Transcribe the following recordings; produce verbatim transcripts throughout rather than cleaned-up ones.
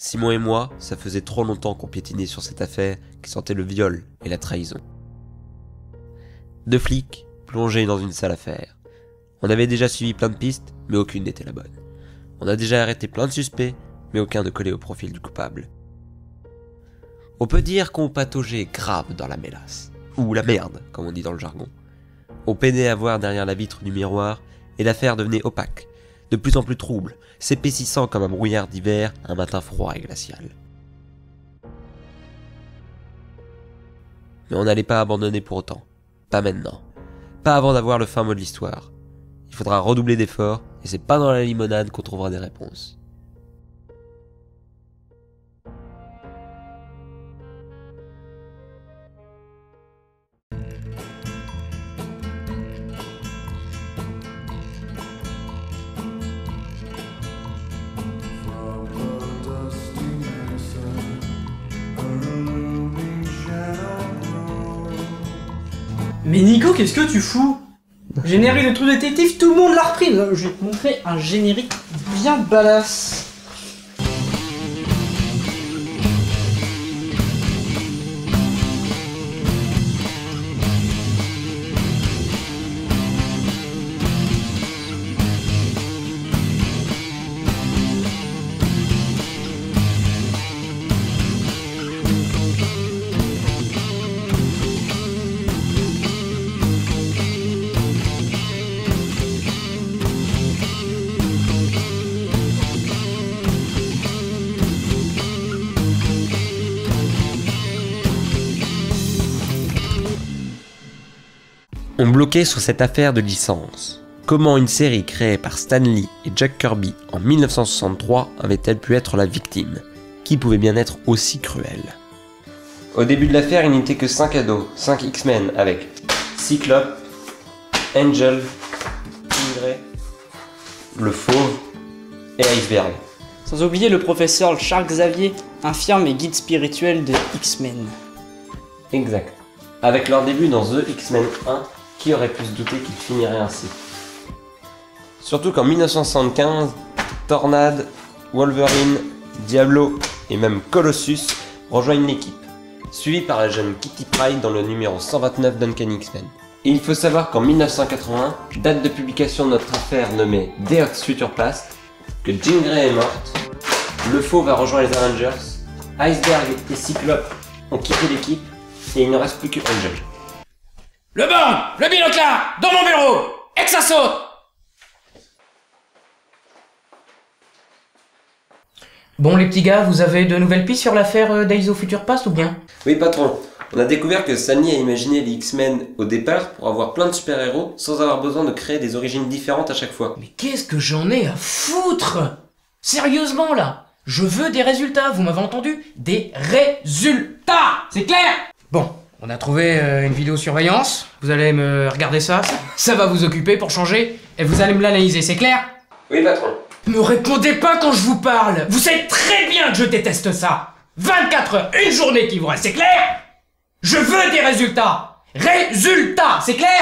Simon et moi, ça faisait trop longtemps qu'on piétinait sur cette affaire qui sentait le viol et la trahison. Deux flics, plongés dans une sale affaire. On avait déjà suivi plein de pistes, mais aucune n'était la bonne. On a déjà arrêté plein de suspects, mais aucun ne collait au profil du coupable. On peut dire qu'on pataugeait grave dans la mélasse, ou la merde, comme on dit dans le jargon. On peinait à voir derrière la vitre du miroir, et l'affaire devenait opaque, de plus en plus trouble, s'épaississant comme un brouillard d'hiver un matin froid et glacial. Mais on n'allait pas abandonner pour autant. Pas maintenant. Pas avant d'avoir le fin mot de l'histoire. Il faudra redoubler d'efforts, et c'est pas dans la limonade qu'on trouvera des réponses. Mais Nico, qu'est-ce que tu fous? Générique de True Detective, tout le monde l'a repris. Je vais te montrer un générique bien badass. On bloquait sur cette affaire de licence. Comment une série créée par Stan Lee et Jack Kirby en mille neuf cent soixante-trois avait-elle pu être la victime? Qui pouvait bien être aussi cruel? Au début de l'affaire, il n'était que cinq ados, cinq X-Men avec Cyclope, Angel, Jean Grey, le Fauve et Iceberg. Sans oublier le professeur Charles Xavier, infirme et guide spirituel de X-Men. Exact. Avec leur début dans The X-Men un, qui aurait pu se douter qu'ils finiraient ainsi? Surtout qu'en mille neuf cent soixante-quinze, Tornade, Wolverine, Diablo et même Colossus rejoignent l'équipe, suivis par la jeune Kitty Pryde dans le numéro cent vingt-neuf d'Uncanny X-Men. Et il faut savoir qu'en mille neuf cent quatre-vingts, date de publication de notre affaire nommée Deox Future Past, que Jean Grey est morte, le Faux va rejoindre les Avengers, Iceberg et Cyclope ont quitté l'équipe, et il ne reste plus que Angel. Le bon, le binocle là, dans mon bureau, et que ça saute. Bon les petits gars, vous avez de nouvelles pistes sur l'affaire euh, Days of Future Past ou bien? Oui patron, on a découvert que Stan Lee a imaginé les X-Men au départ pour avoir plein de super-héros sans avoir besoin de créer des origines différentes à chaque fois. Mais qu'est-ce que j'en ai à foutre? Sérieusement là, je veux des résultats, vous m'avez entendu? Des résultats! C'est clair? Bon, on a trouvé euh, une vidéosurveillance, vous allez me regarder ça, ça, ça va vous occuper pour changer, et vous allez me l'analyser, c'est clair? Oui patron. Me répondez pas quand je vous parle! Vous savez très bien que je déteste ça! vingt-quatre heures, une journée qui vous reste, c'est clair? Je veux des résultats! Résultats, c'est clair?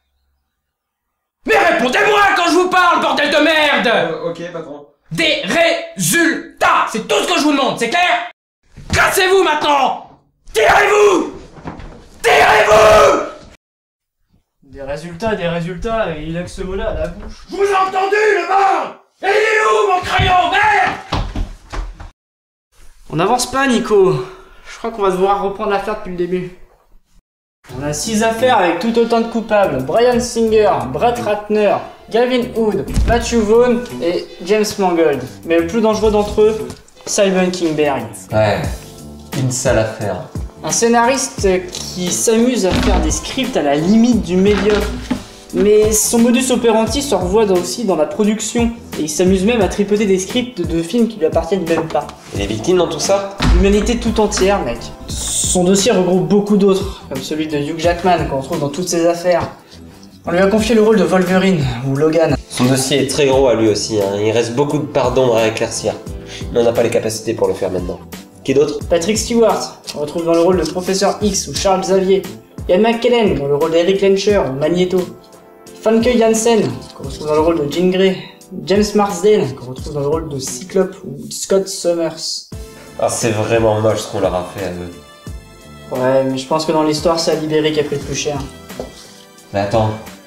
Mais répondez-moi quand je vous parle, bordel de merde! Euh, ok patron. Des résultats! C'est tout ce que je vous demande, c'est clair? Cassez-vous maintenant! Tirez-vous! Tirez-vous! Des résultats, des résultats, et il a que ce mot-là à la bouche. Je vous ai entendu, le mort! Et il est où, mon crayon, merde? On n'avance pas, Nico. Je crois qu'on va devoir reprendre l'affaire depuis le début. On a six affaires avec tout autant de coupables. Bryan Singer, Brett Ratner, Gavin Hood, Matthew Vaughn et James Mangold. Mais le plus dangereux d'entre eux, Simon Kinberg. Ouais, une sale affaire. Un scénariste qui s'amuse à faire des scripts à la limite du médiocre. Mais son modus operandi se revoit aussi dans la production. Et il s'amuse même à tripoter des scripts de films qui lui appartiennent même pas. Et les victimes dans tout ça? L'humanité tout entière, mec. Son dossier regroupe beaucoup d'autres, comme celui de Hugh Jackman qu'on retrouve dans toutes ses affaires. On lui a confié le rôle de Wolverine, ou Logan. Son dossier est très gros à lui aussi, hein. Il reste beaucoup de parts d'ombre à éclaircir. Mais on n'a pas les capacités pour le faire maintenant. Qui d'autre? Patrick Stewart, qu'on retrouve dans le rôle de Professeur X ou Charles Xavier. Ian McKellen, dans le rôle d'Eric Lencher ou Magneto. Famke Janssen, qu'on retrouve dans le rôle de Jean Grey. James Marsden, qu'on retrouve dans le rôle de Cyclope ou Scott Summers. Ah, c'est vraiment moche ce qu'on leur a fait à eux. Ouais, mais je pense que dans l'histoire, c'est Halle Berry qui a pris le plus cher. Mais attends,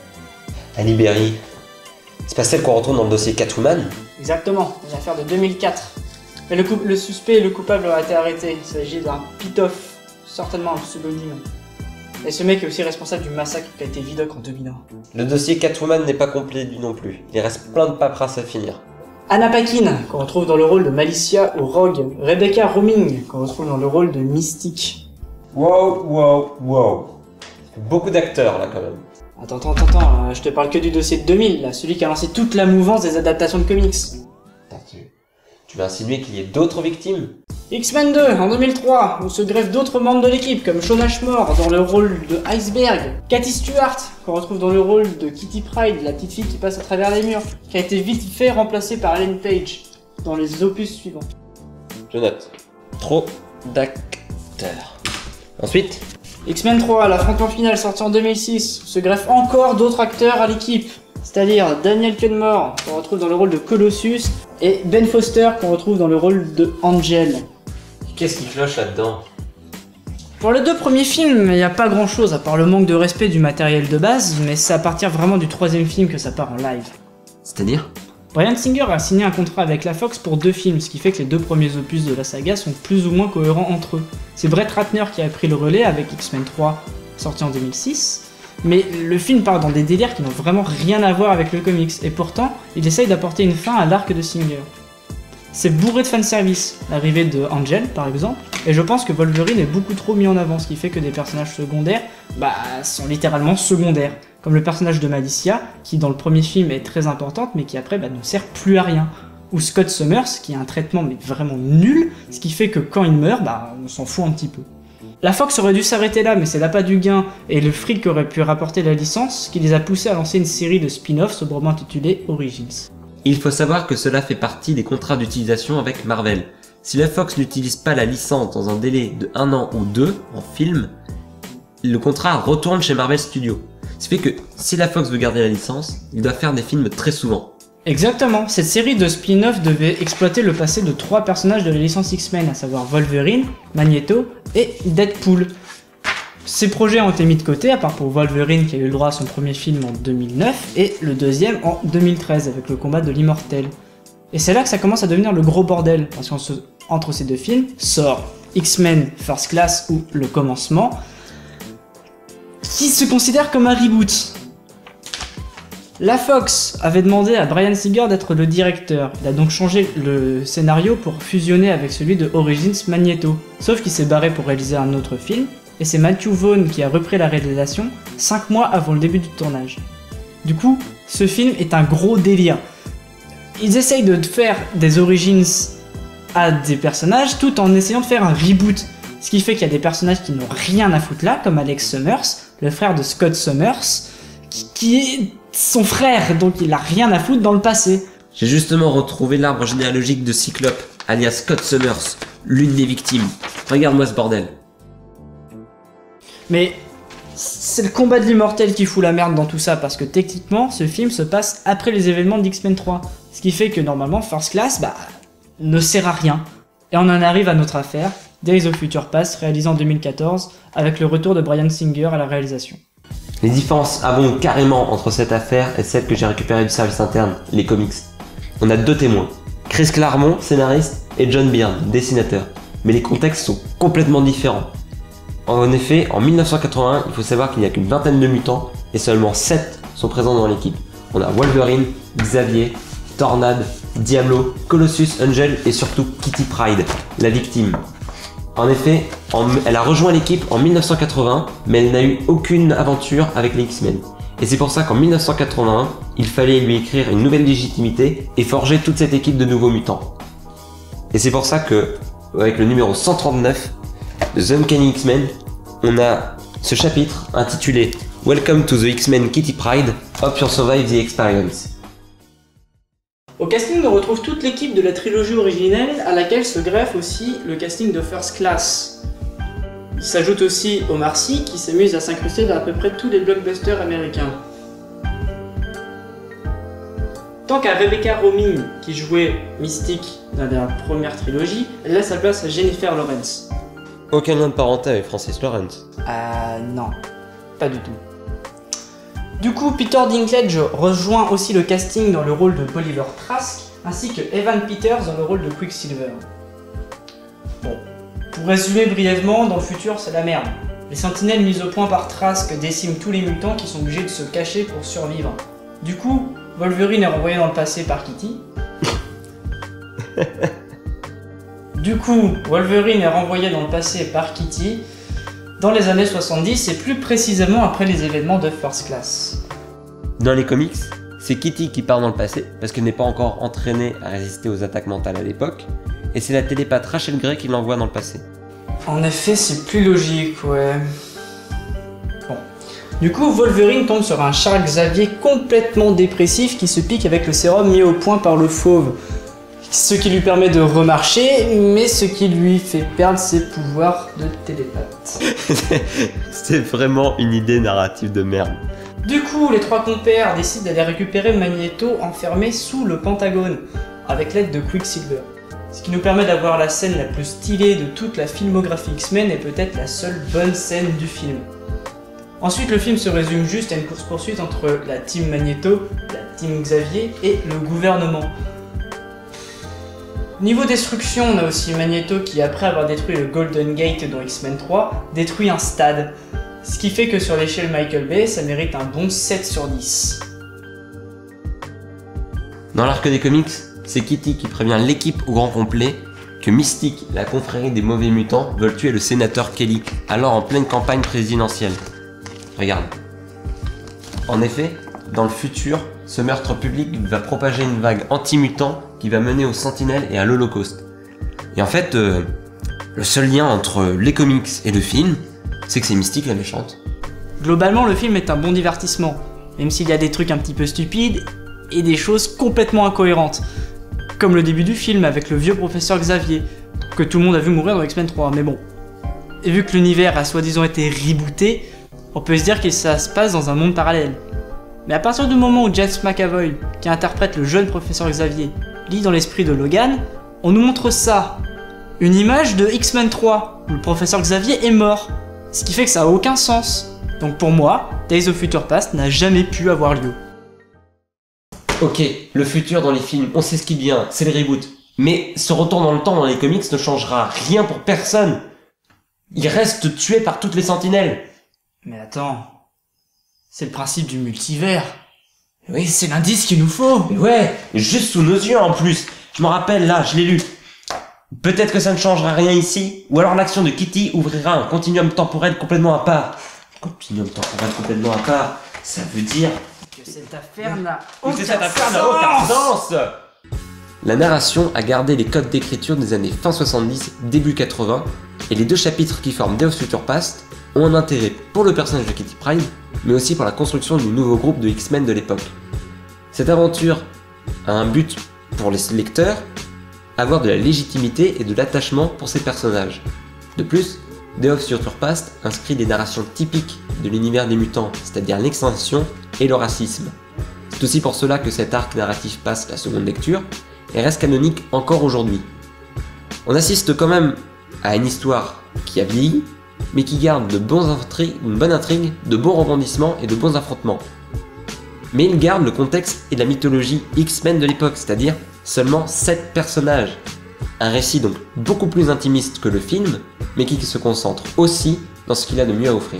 Halle Berry, c'est pas celle qu'on retrouve dans le dossier Catwoman? Exactement, une affaire de deux mille quatre. Mais le, coup- le suspect et le coupable ont été arrêtés. Il s'agit d'un Pitoff, certainement un pseudonyme. Et ce mec est aussi responsable du massacre qui a été Vidoc en deux mille un. Le dossier Catwoman n'est pas complet lui non plus. Il reste plein de paperasses à finir. Anna Paquin, qu'on retrouve dans le rôle de Malicia ou Rogue. Rebecca Romijn, qu'on retrouve dans le rôle de Mystique. Wow, wow, wow. Beaucoup d'acteurs là quand même. Attends, attends, attends, attends, euh, je te parle que du dossier de deux mille, là, celui qui a lancé toute la mouvance des adaptations de comics. Attends, tu, tu vas insinuer qu'il y ait d'autres victimes? X-Men deux, en deux mille trois, où se greffent d'autres membres de l'équipe, comme Shawn Ashmore dans le rôle de Iceberg, Cathy Stewart, qu'on retrouve dans le rôle de Kitty Pryde, la petite fille qui passe à travers les murs, qui a été vite fait remplacée par Ellen Page dans les opus suivants. Je note. Trop d'acteurs. Ensuite, X-Men trois, l'affrontement final sorti en deux mille six, où se greffent encore d'autres acteurs à l'équipe, c'est-à-dire Daniel Cudmore, qu'on retrouve dans le rôle de Colossus, et Ben Foster, qu'on retrouve dans le rôle de Angel. qu'est-ce qui cloche là-dedans? Pour les deux premiers films, il n'y a pas grand chose à part le manque de respect du matériel de base, mais c'est à partir vraiment du troisième film que ça part en live. C'est-à-dire? Bryan Singer a signé un contrat avec la Fox pour deux films, ce qui fait que les deux premiers opus de la saga sont plus ou moins cohérents entre eux. C'est Brett Ratner qui a pris le relais avec X-Men trois, sorti en deux mille six, mais le film part dans des délires qui n'ont vraiment rien à voir avec le comics, et pourtant, il essaye d'apporter une fin à l'arc de Singer. C'est bourré de fanservice, l'arrivée de Angel par exemple, et je pense que Wolverine est beaucoup trop mis en avant, ce qui fait que des personnages secondaires, bah, sont littéralement secondaires. Comme le personnage de Malicia, qui dans le premier film est très importante, mais qui après bah, ne sert plus à rien. Ou Scott Summers, qui a un traitement mais vraiment nul, ce qui fait que quand il meurt, bah, on s'en fout un petit peu. La Fox aurait dû s'arrêter là, mais c'est l'appât du gain et le fric qu'aurait pu rapporter la licence qui les a poussés à lancer une série de spin-offs sobrement intitulée Origins. Il faut savoir que cela fait partie des contrats d'utilisation avec Marvel. Si la Fox n'utilise pas la licence dans un délai de un an ou deux en film, le contrat retourne chez Marvel Studios. Ce qui fait que si la Fox veut garder la licence, il doit faire des films très souvent. Exactement, cette série de spin-off devait exploiter le passé de trois personnages de la licence X-Men, à savoir Wolverine, Magneto et Deadpool. Ces projets ont été mis de côté, à part pour Wolverine qui a eu le droit à son premier film en deux mille neuf, et le deuxième en deux mille treize avec le combat de l'Immortel. Et c'est là que ça commence à devenir le gros bordel, parce qu'entre ces deux films sort X-Men First Class ou Le Commencement, qui se considère comme un reboot. La Fox avait demandé à Bryan Singer d'être le directeur, il a donc changé le scénario pour fusionner avec celui de Origins Magneto, sauf qu'il s'est barré pour réaliser un autre film, et c'est Matthew Vaughn qui a repris la réalisation cinq mois avant le début du tournage. Du coup, ce film est un gros délire. Ils essayent de faire des Origins à des personnages tout en essayant de faire un reboot, ce qui fait qu'il y a des personnages qui n'ont rien à foutre là, comme Alex Summers, le frère de Scott Summers, qui, qui est son frère, donc il a rien à foutre dans le passé. J'ai justement retrouvé l'arbre généalogique de Cyclope, alias Scott Summers, l'une des victimes. Regarde-moi ce bordel. Mais c'est le combat de l'Immortel qui fout la merde dans tout ça, parce que techniquement, ce film se passe après les événements d'X-Men trois. Ce qui fait que normalement, First Class, bah, ne sert à rien. Et on en arrive à notre affaire, Days of Future Past, réalisé en deux mille quatorze, avec le retour de Bryan Singer à la réalisation. Les différences abondent carrément entre cette affaire et celle que j'ai récupérée du service interne, les comics. On a deux témoins, Chris Claremont, scénariste, et John Byrne, dessinateur. Mais les contextes sont complètement différents. En effet, en mille neuf cent quatre-vingt-un, il faut savoir qu'il n'y a qu'une vingtaine de mutants et seulement sept sont présents dans l'équipe. On a Wolverine, Xavier, Tornade, Diablo, Colossus, Angel et surtout Kitty Pryde, la victime. En effet, en, elle a rejoint l'équipe en mille neuf cent quatre-vingts, mais elle n'a eu aucune aventure avec les X-Men. Et c'est pour ça qu'en mille neuf cent quatre-vingt-un, il fallait lui écrire une nouvelle légitimité et forger toute cette équipe de nouveaux mutants. Et c'est pour ça que, avec le numéro cent trente-neuf de The Uncanny X-Men, on a ce chapitre intitulé Welcome to the X-Men Kitty Pryde, Hope you survive the experience. Au casting, on retrouve toute l'équipe de la trilogie originelle, à laquelle se greffe aussi le casting de First Class. Il s'ajoute aussi Omar Sy, qui s'amuse à s'incruster dans à peu près tous les blockbusters américains. D'autant qu'à Rebecca Romijn, qui jouait Mystique dans la première trilogie, elle laisse sa place à Jennifer Lawrence. Aucun lien de parenté avec Francis Lawrence. Ah non, pas du tout. Du coup, Peter Dinklage rejoint aussi le casting dans le rôle de Bolivar Trask, ainsi que Evan Peters dans le rôle de Quicksilver. Bon, pour résumer brièvement, dans le futur, c'est la merde. Les sentinelles mises au point par Trask déciment tous les mutants qui sont obligés de se cacher pour survivre. Du coup, Wolverine est renvoyé dans le passé par Kitty. Du coup, Wolverine est renvoyé dans le passé par Kitty dans les années soixante-dix et plus précisément après les événements de First Class. Dans les comics, c'est Kitty qui part dans le passé parce qu'elle n'est pas encore entraînée à résister aux attaques mentales à l'époque, et c'est la télépathe Rachel Grey qui l'envoie dans le passé. En effet, c'est plus logique, ouais. Bon. Du coup, Wolverine tombe sur un Charles Xavier complètement dépressif qui se pique avec le sérum mis au point par le fauve. Ce qui lui permet de remarcher, mais ce qui lui fait perdre ses pouvoirs de télépathe. C'est vraiment une idée narrative de merde. Du coup, les trois compères décident d'aller récupérer Magneto enfermé sous le Pentagone, avec l'aide de Quicksilver. Ce qui nous permet d'avoir la scène la plus stylée de toute la filmographie X-Men et peut-être la seule bonne scène du film. Ensuite, le film se résume juste à une course-poursuite entre la team Magneto, la team Xavier et le gouvernement. Niveau destruction, on a aussi Magneto qui, après avoir détruit le Golden Gate dans X-Men trois, détruit un stade. Ce qui fait que sur l'échelle Michael Bay, ça mérite un bon sept sur dix. Dans l'arc des comics, c'est Kitty qui prévient l'équipe au grand complet que Mystique, la confrérie des mauvais mutants, veulent tuer le sénateur Kelly, alors en pleine campagne présidentielle. Regarde. En effet, dans le futur, ce meurtre public va propager une vague anti-mutant qui va mener aux Sentinelles et à l'Holocauste. Et en fait, euh, le seul lien entre les comics et le film, c'est que c'est Mystique la méchante. Globalement, le film est un bon divertissement, même s'il y a des trucs un petit peu stupides et des choses complètement incohérentes. Comme le début du film avec le vieux professeur Xavier, que tout le monde a vu mourir dans X-Men trois, mais bon. Et vu que l'univers a soi-disant été rebooté, on peut se dire que ça se passe dans un monde parallèle. Mais à partir du moment où James McAvoy, qui interprète le jeune professeur Xavier, lit dans l'esprit de Logan, on nous montre ça. Une image de X-Men trois, où le professeur Xavier est mort. Ce qui fait que ça a aucun sens. Donc pour moi, Days of Future Past n'a jamais pu avoir lieu. Ok, le futur dans les films, on sait ce qui vient, c'est le reboot. Mais ce retour dans le temps dans les comics ne changera rien pour personne. Il reste tué par toutes les sentinelles. Mais attends, c'est le principe du multivers. Oui, c'est l'indice qu'il nous faut. Mais ouais, juste sous nos yeux en plus. Je me rappelle là, je l'ai lu. Peut-être que ça ne changera rien ici, ou alors l'action de Kitty ouvrira un continuum temporel complètement à part. Continuum temporel complètement à part, ça veut dire que cette affaire n'a que aucun, cette affaire n'a aucun sens. La narration a gardé les codes d'écriture des années fin soixante-dix, début quatre-vingts, et les deux chapitres qui forment Days of Future Past ont un intérêt pour le personnage de Kitty Pryde, mais aussi pour la construction du nouveau groupe de X-Men de l'époque. Cette aventure a un but pour les lecteurs, avoir de la légitimité et de l'attachement pour ces personnages. De plus, Days of Future Past inscrit des narrations typiques de l'univers des mutants, c'est-à-dire l'extinction et le racisme. C'est aussi pour cela que cet arc narratif passe la seconde lecture et reste canonique encore aujourd'hui. On assiste quand même à une histoire qui a vieilli, mais qui garde de bons intri- une bonne intrigue, de bons rebondissements et de bons affrontements. Mais il garde le contexte et la mythologie X-Men de l'époque, c'est-à-dire seulement sept personnages. Un récit donc beaucoup plus intimiste que le film, mais qui se concentre aussi dans ce qu'il a de mieux à offrir.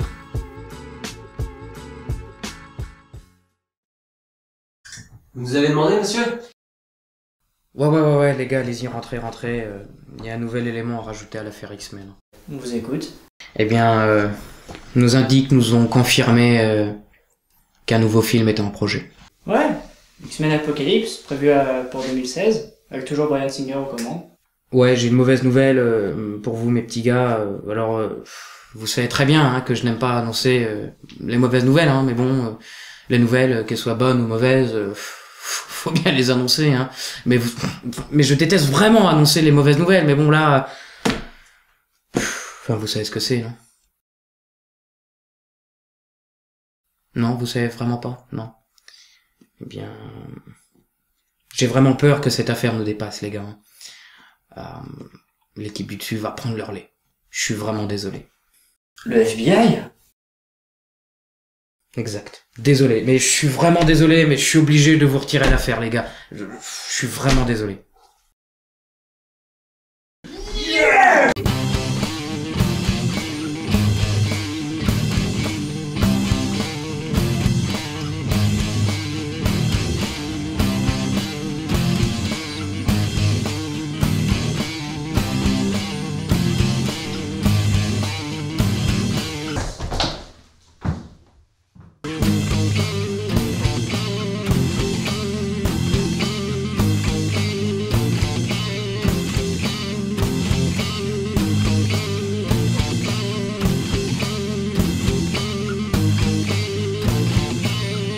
Vous nous avez demandé, monsieur ? Ouais, ouais, ouais, ouais, les gars, allez-y, rentrez, rentrez. Il y a un nouvel élément à rajouter à l'affaire X-Men. On vous écoute. Eh bien, euh, nous indiquent, nous ont confirmé euh, qu'un nouveau film était en projet. Ouais, X-Men Apocalypse, prévu à- pour deux mille seize, avec toujours Bryan Singer aux commandes. Ouais, j'ai une mauvaise nouvelle euh, pour vous, mes petits gars. Euh, alors, euh, vous savez très bien hein, que je n'aime pas annoncer euh, les mauvaises nouvelles, hein, mais bon, euh, les nouvelles, euh, qu'elles soient bonnes ou mauvaises, euh, faut bien les annoncer. Hein. Mais, vous, mais je déteste vraiment annoncer les mauvaises nouvelles, mais bon, là... Enfin, vous savez ce que c'est, non ? Non, vous savez vraiment pas ? Non. Eh bien... J'ai vraiment peur que cette affaire nous dépasse, les gars. Euh, L'équipe du dessus va prendre leur lait. Je suis vraiment désolé. Le F B I? Exact. Désolé, mais je suis vraiment désolé, mais je suis obligé de vous retirer l'affaire, les gars. Je, je suis vraiment désolé.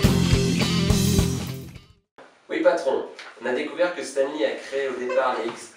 Oui patron, on a découvert que Stanley a créé au départ les X